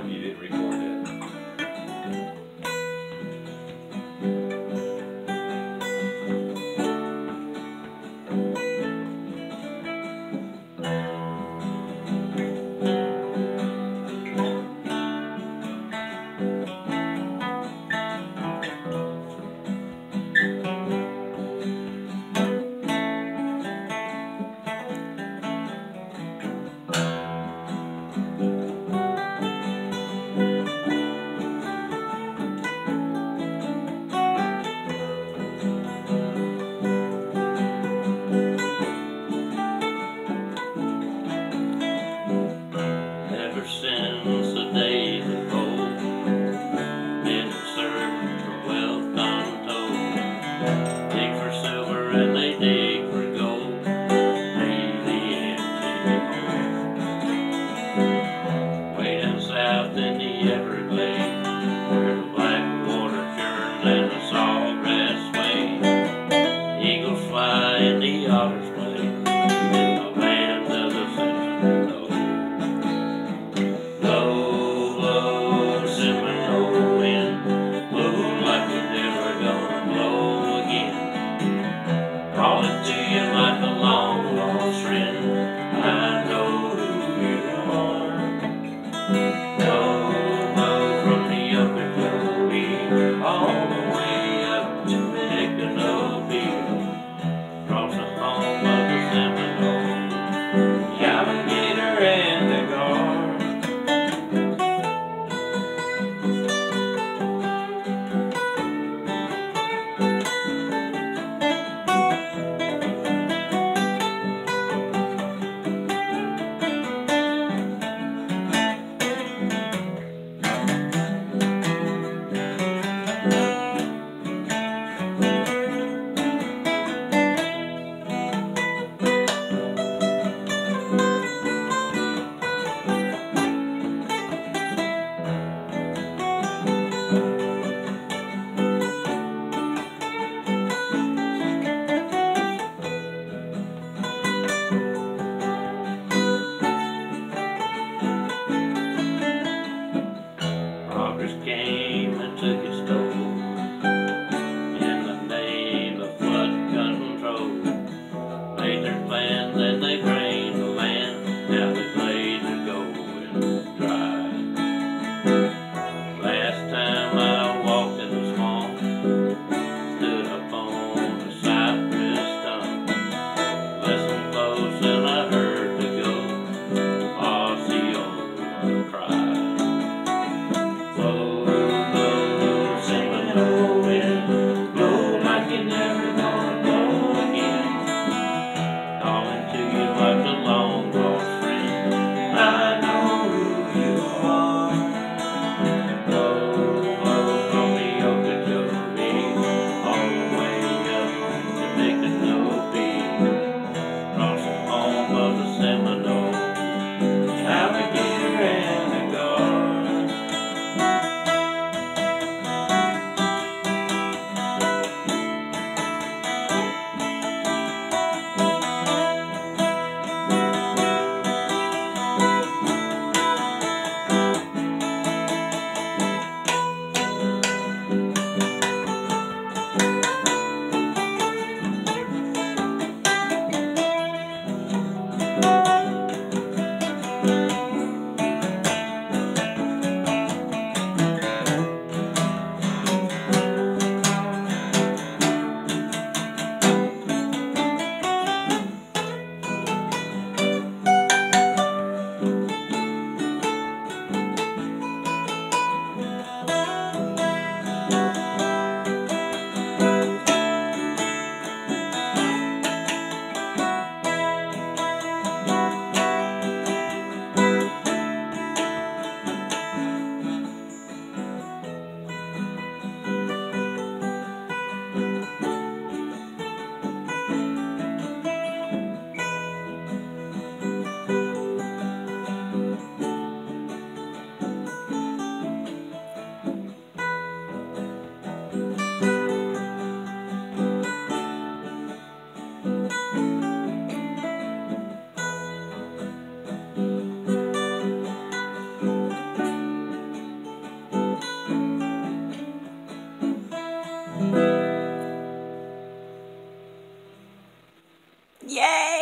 you didn't record that. Ever since the days of old, men have searched for wealth untold. Dig for silver and they dig for gold. Leave the empty home. Way down south in the Everglades, where the black water churns and the sawgrass sways, eagles fly and the otters play in the land of the Seminole. Blow, Seminole wind, blow like you're never gonna blow again. Calling to you like a long lost friend. I know who you are. Blow from the Okeechobee all the way up to Micanopy, across the home of the Seminole, the alligator and the gar. Yay!